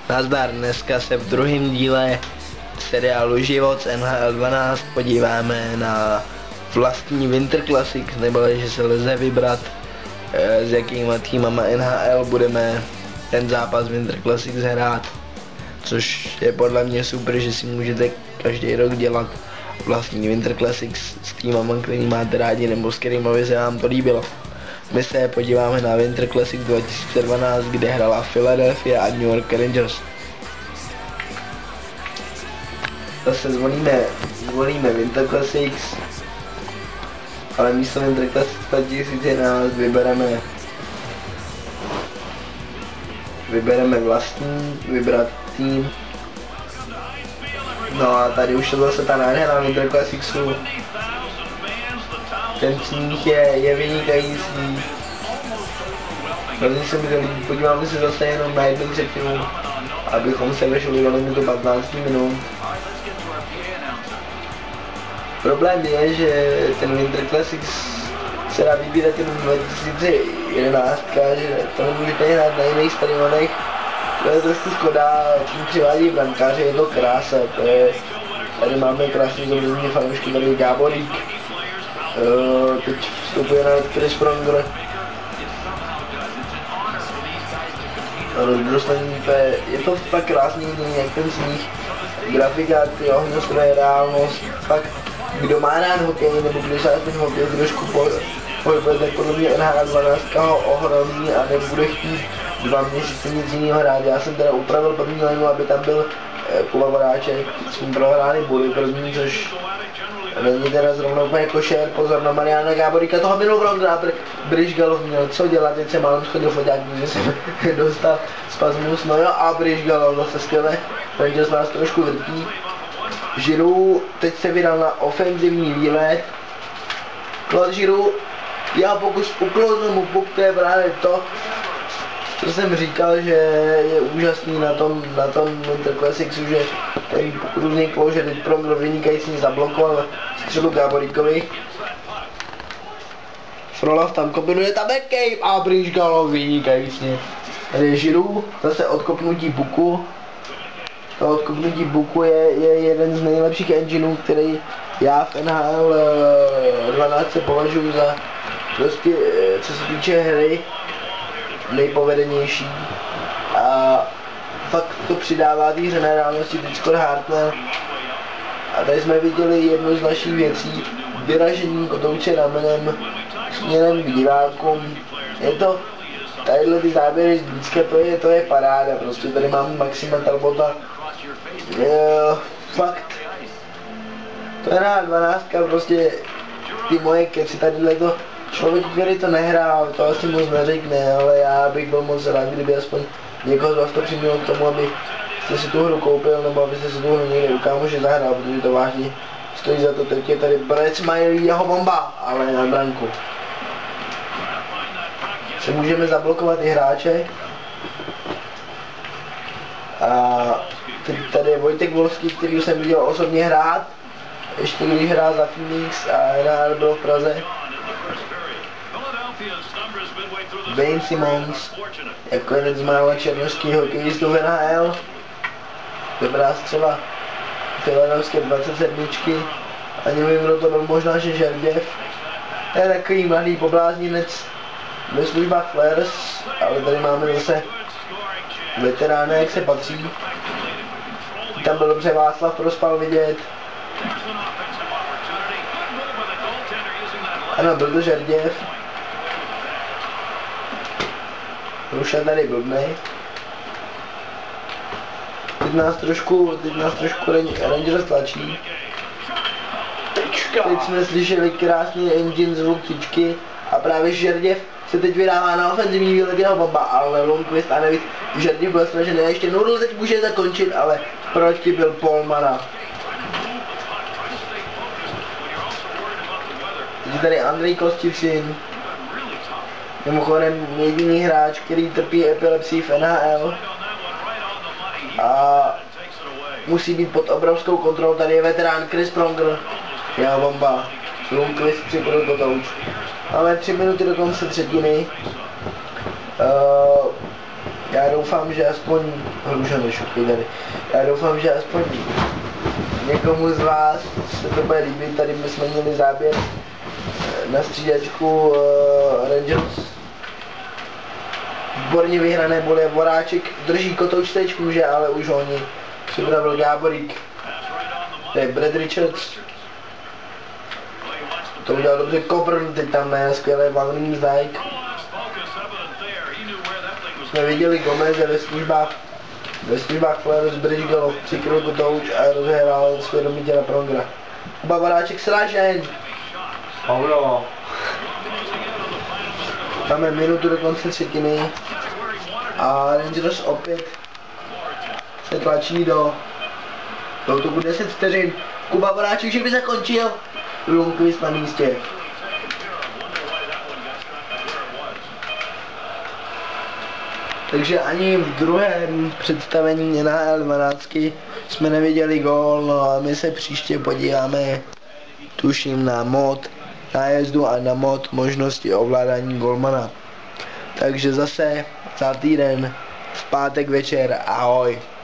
Nazdar, dneska se v druhém díle seriálu Život z NHL 12 podíváme na vlastní Winter Classic, nebo že se lze vybrat, s jakýma týmama NHL budeme ten zápas Winter Classic hrát. Což je podle mě super, že si můžete každý rok dělat vlastní Winter Classic s týmama, který máte rádi, nebo s kterými by se vám to líbilo. My se podíváme na Winter Classic 2012, kde hrála Philadelphia a New York Rangers. Zase zvolíme Winter Classics, ale místo Winter Classic 2011 vybereme vlastní, vybrat tým. No a tady už je zase ta nádhera Winter Classicsu. Ten sníh je vynikající. Hrozně se mi to líbí, podíváme se zase jenom na jednu třetinu, abychom se vešli do limitu 15 minut. Problém je, že ten Winter Classics se dá vybírat jenom 2011, že to nemůžete hrát na jiných stadionech. To je trošku škoda, tím přivádí brankáře, je to krása, tady máme krásný zobrazení fanoušky, tady je Gáborík. Teď vstupuje na Chris Pronger. Rozbrostlení, je to fakt krásný, jak ten sníh, grafika, ty ohňostroje, reálnost, fakt kdo má rád hokej, nebo kdo se ten hokej trošku pohybuje, tak podle mě NHL 12 ho ohromí a nebude chtít 2 měsíce nic jiného hrát. Já jsem teda upravil první lineu, aby tam byl Kuba Voráček, s ním prohráli body první, což není teda zrovna úplně košer. Pozor na Mariana Gáboríka, toho minul Vrongna, Bryžgalov měl co dělat, teď se málem schodil foťák, protože jsem dostal spasmus, no jo, a Bryžgalov zase skvěle, Rangers nás trošku vrtí. Giroux teď se vydal na ofenzivní výlet. Claude Giroux, já pokus uklouznu mu puk, to je právě to, co jsem říkal, že je úžasný na tom Winter Classicsu, že ten různý klouže teď Pronger vynikající zablokoval střelu Gáboríkovi. Frolov tam kombinuje, tam je Cape a Bryžgalov vynikající. Tady je Giroux, zase odkopnutí puku. To odkopnutí buku je jeden z nejlepších engineů, který já v NHL 12 považuji za prostě, co se týče hry, nejpovedenější. A fakt to přidává té hře na reálnosti, teď Scott Hartnell. A tady jsme viděli jednu z našich věcí, vyražení kotouče ramenem směrem k divákům. Je to, tadyhle ty záběry vždycky, to je paráda, prostě tady máme Maxima Talbota. Fakt, to je na 12, prostě ty moje keci, tadyhle to člověk, který to nehrál, to asi moc neřekne, ale já bych byl moc rád, kdyby aspoň někoho z vás to přimělo k tomu, abyste si tu hru koupil, nebo abyste si tu hru někde u kámoše zahrál, protože to vážně stojí za to. Teď je tady Brett Smiley, jeho bomba, ale na branku. Se můžeme zablokovat i hráče. A tady je Vojtek Volský, který jsem viděl osobně hrát, ještě když hrál za Phoenix a NHL byl v Praze. Wayne Simmonds, jako jeden z mála černošských hokejistů v NHL. Dobrá střela Philadelphské 27. Ani nevím, kdo to byl, možná že Žerděv. To je takový mladý poblázněnec ve službách Flares, ale tady máme zase veterány, jak se patří. Tam byl dobře Václav Prospal vidět. Ano, byl to Žerděv. Rušen tady blbnej. Teď nás trošku Rangers tlačí. Teď jsme slyšeli krásný engine zvuk tyčky a právě Žerděv se teď vydává na ofenzivní výlet, jeho bomba, ale Lundqvist a nevíc, Žerděv byl snažený, ještě Nudl teď může zakončit, ale proti byl Polmana. Teď tady Andrej Kostivšin, mimochodem jediný hráč, který trpí epilepsii v NHL a musí být pod obrovskou kontrolou. Tady je veterán Chris Pronger, jeho bomba, Lundqvist připodl kotouč. Máme 3 minuty do konce třetiny. Já doufám, že aspoň, hlužo nešuky tady, já doufám, že aspoň někomu z vás se to bude líbit. Tady bychom měli záběr na střídačku Rangers. Výborně vyhrané bole, Voráček drží kotoučtečku, že, ale už oni připravil Gáborík. To je Brad Richards. To udělal dobře Coburn, teď tam ne, skvělé Van Riemsdyk. Jsme viděli Gomeze ve službách Flares Bridgelo, přikryl kotouč a rozhrál svědomitě na Prongra. Kuba Voráček sražen. Paulo. Máme minutu do konce třetiny a Rangers opět se tlačí do útoku 10 vteřin. Kuba Voráček, že by zakončil. Lundqvist na místě. Takže ani v druhém představení NHL 12 jsme neviděli gól, no a my se příště podíváme, tuším, na mod nájezdu a na mod možnosti ovládání golmana. Takže zase za týden v pátek večer, ahoj.